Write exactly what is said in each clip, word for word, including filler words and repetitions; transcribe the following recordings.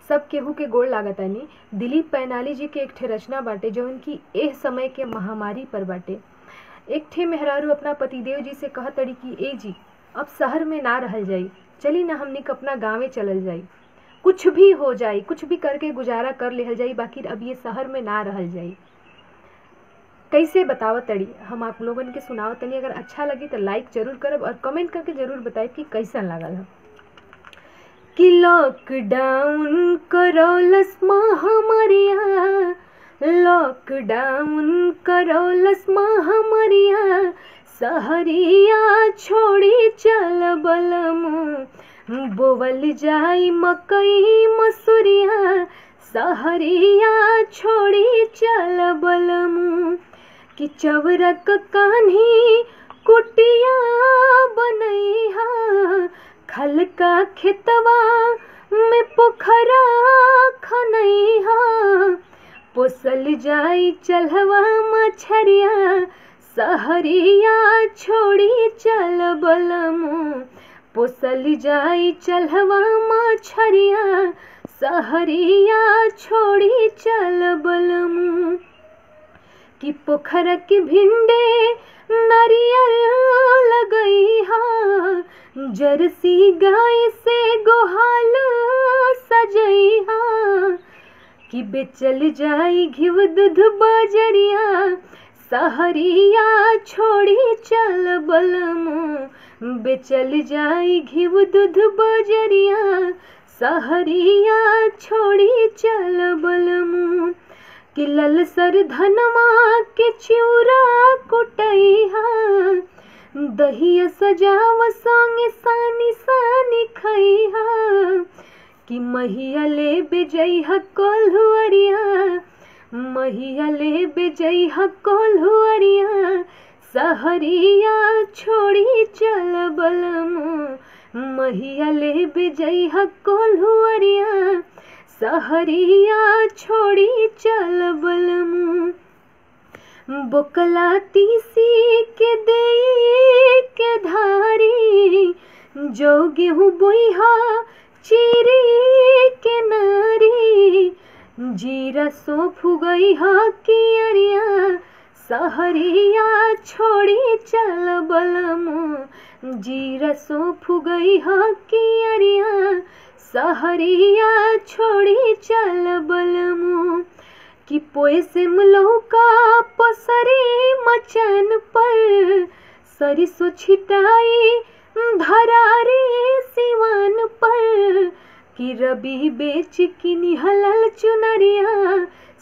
सब केहू के गोड़ लागतानी। दिलीप पैनाली जी के एक ठे रचना बाटे जौन की एह समय के महामारी पर बाटे। एक ठे मेहरारू अपना पतिदेव जी से कहतड़ी कि ए जी अब शहर में ना रहल जाई, चली ना हमनी के अपना गाँवे चलल जाई, कुछ भी हो जाई, कुछ भी करके गुजारा कर लेहल जाई, बाकी अब ये शहर में ना रहल जाई। कैसे बतावत तड़ी हम आप लोगन के सुनावत तनी। अगर अच्छा लगी तो लाइक जरूर करब और कमेंट करके जरूर बताए कि कैसन लागल है। कि लॉकडाउन करौलस महामारिया, लॉकडाउन करौलस महामारिया, सहरिया छोड़ी चल बलमु, बोवल जाई मकई मसूरिया, सहरिया छोड़ी चल बलमु। कि चवरक कान्ही कुटिया बनैहा, खल का खेतवा में पोखरा खनैहा, पोसल जाई चलवा मछरिया, सहरिया छोड़ी चल बलमु, पोसल जाई चलवा मछरिया, सहरिया छोड़ी चल बलमु। कि पोखर की भिंडे नारियल लगैहा, जर्सी गाय से गोहाल सजैहा, कि बेचल जाई घिव दूध बजरिया, सहरिया छोड़ी चल बलमु, बेचल जाई घिव दूध बजरिया, सहरिया छोड़ी चल बलमु। कि ललसर धनमा के चिउरा कुटैहा, दहिया सजाव संगे सानी सानी खैहा, कि महिया ले बेजैहा कोल्हुअरिया, महिया ले बेजैहा कोल्हुअरिया, सहरिया छोड़ी चल बलमु, महिया ले बेजैहा कोल्हुअरिया, सहरिया छोड़ी चल बलमु। बोकला तीसी के देई के धारी, जो गेहूँ बोइहा चीरी के नारी, जीरा सौंफ गईहा कियरिया, सहरिया छोड़ी चल बलमु, जीरा सौंफ गईहा कियरिया, सहरिया छोड़ी चल बलमु। कि पोए से मलौका पसरी मचन पर, सरिसो छिटाई धरारी सिवान पर, कि रबी बेच की निहलल चुनरिया,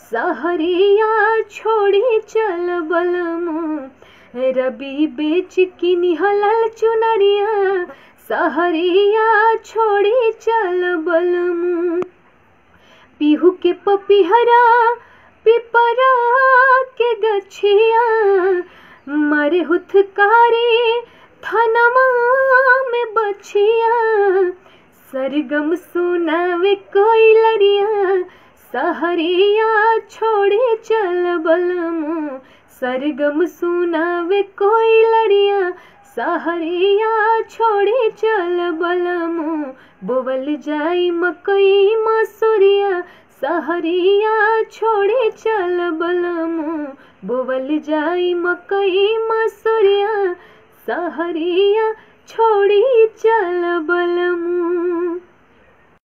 सहरिया छोड़ी चल बलमु, रबी बेच की निहलल चुनरिया, सहरिया छोड़ी चल बलमु। पीहू के पपीहरा पिपरा के गछिया, मरे हुथकारी थनमा में बछिया, सरगम सुनावे कोइलरिया, सहरिया छोड़ी चल बलमु, सरगम सुनावे कोइलरिया, सहरिया छोड़ी चल बलमु, बोवल जाई मकई मसूरिया, सहरिया छोड़ी चल बलमु, बोवल जाई मकई मसूरिया, सहरिया छोड़ी चल बलमु।